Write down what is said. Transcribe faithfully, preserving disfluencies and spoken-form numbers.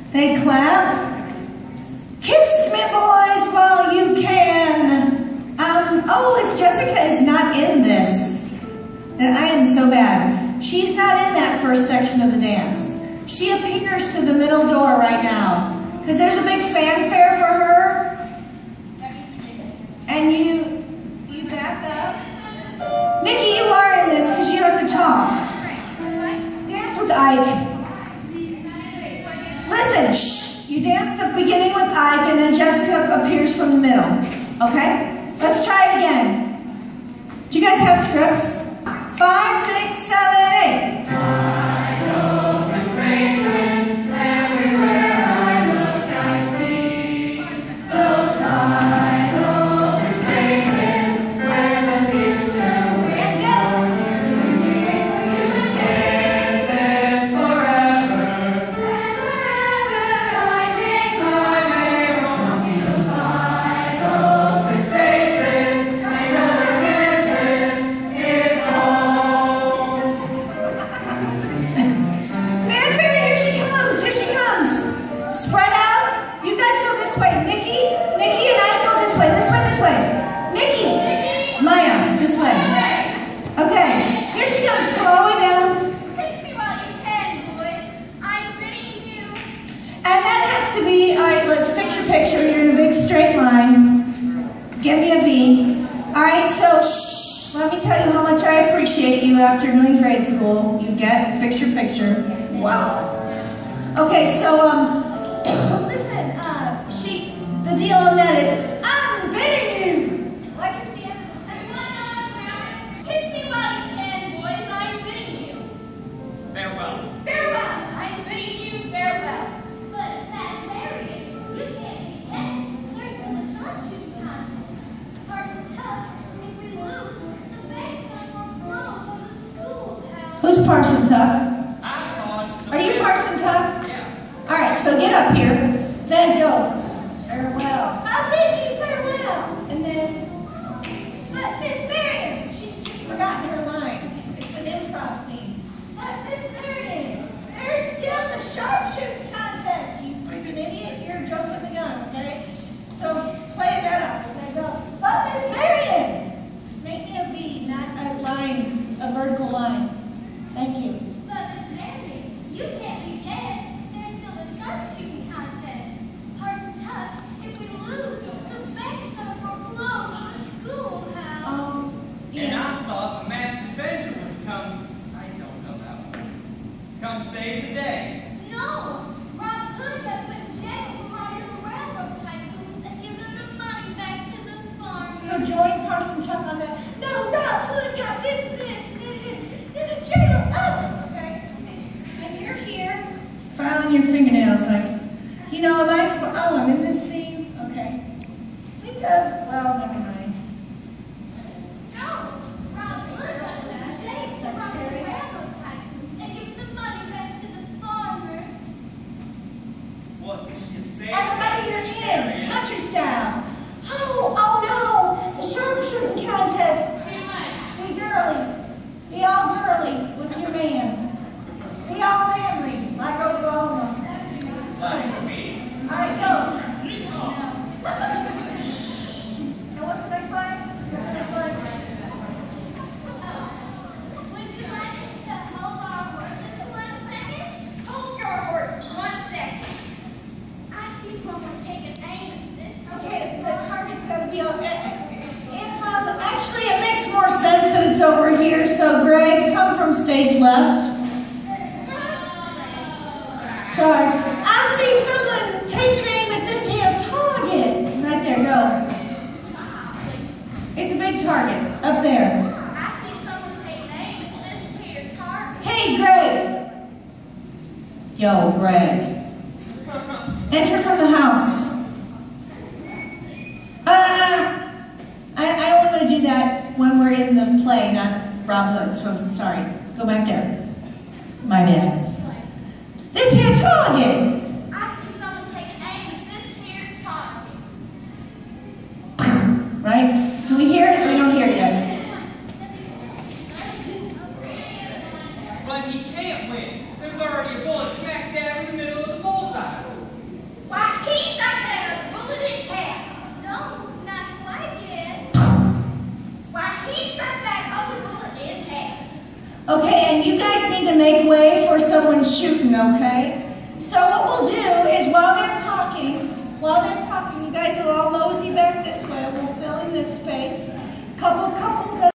They clap. Kiss me, boys, while you can. Um, oh, it's Jessica is not in this. I am so bad. She's not in that first section of the dance. She appears to the middle door right now. Because there's a big fanfare for her. And you, you back up. Nikki, you are in this because you have to talk. Dance with Ike. Listen, shh. You dance the beginning with Ike and then Jessica appears from the middle. Okay? Let's try it again. Do you guys have scripts? Five, six, seven, eight. Wide open spaces, everywhere I look I see those wide open spaces where the future waits for you. Dances forever, and wherever I take my may roam, see those wide open spaces where the princess is home. Fanfare, here she comes, here she comes. Spread out. You guys go this way. Nikki, Nikki and I go this way, this way, this way. Nikki, Maya, this way. Okay, here she comes, come all the way down. Kiss me while you can, boys. I'm bidding you. And that has to be, all right, let's picture picture. You're in a big straight line. Give me a V. All right, so shh, let me tell you how much I appreciate you after doing grade school. You get picture picture. Wow. Okay, so um, listen, uh, she, the deal on that is, I'm bidding you. Like it's the end of the sentence. Kiss me while you can, boys. I'm bidding you. Farewell. Farewell. I'm bidding you farewell. But that Marion, you can't be yet. There's still a sharpshooting contest. Parson Tuck, if we lose, the bank's got more blows on the schoolhouse. Who's Parson Tuck? I thought. Are you Parson Tuck? Yeah. All right, so get up here, then go. Farewell. I'll bid you farewell. And then, but Miss Marion, she's just forgotten her lines. It's an improv scene. But Miss Marion, there's still the sharpshooting contest. You freaking idiot, you're jumping the gun, okay? So play that out. Okay, go. But Miss Marion, make me a V, not a line, a vertical line. Thank you. But Miss Marion, you can't be yet. There's still a sharpshooting contest. Parson Tuck, if we lose, the bank's got more blows on the schoolhouse. Um, And yes. I thought the masked avenger would come. I don't know that one. Come save the day. No! Rob Hood got put in jail for robbing the railroad tycoons and giving them the money back to the farmers. So join Parson Tuck on that. No, Rob Hood got this, this, this, in a jail. Oh, okay. And you're here, filing your fingernails like, you know, am I supposed, oh, I'm in this scene? Okay. Think of, well, never mind. No! Rob Hood got put in jail for robbing the railroad tycoons and giving the money back to the farmers. What do you say? Everybody, you're in, country style. Oh, oh no, the sharpshooting contest. Too much. Be girly. Be all girly with your man. Be all manly, like Oklahoma. Like me. All right, go. Now what's the next line? What's the next line? Would you like us to hold our horses one second? Hold your horse one second. I see someone taking aim at this. Okay, the target's got to be on. If um, actually it makes more sense that it's over here. So Greg, come from stage left. Sorry. I see someone taking aim at this here target. Right there, go. It's a big target up there. I see someone taking aim at this here target. Hey, Greg. Yo, Greg. Enter from the house. Uh, I, I only want to do that when we're in the play, not Rob Hood. So sorry. Go back there. My bad. This here target. I see someone taking aim at this here target. Right? Do we hear it? We don't hear it yet. But he can't win. There's already a bullet smack dab in the middle of the bullseye. Why, he shot that other bullet in half. No, not quite yet. Why, he shot that other bullet in half. Okay, and you guys need to make way for someone shooting, okay? So what we'll do is while they're talking, while they're talking, you guys will all mosey back this way. We'll fill in this space. Couple couples